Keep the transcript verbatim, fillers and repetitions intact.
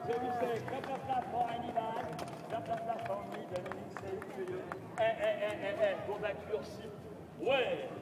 Je vous sais, clap clap clap pour Hannibal, clap clap clap pour Middle, c'est curieux. Eh, eh, eh, eh, eh, pour la cursi. Ouais,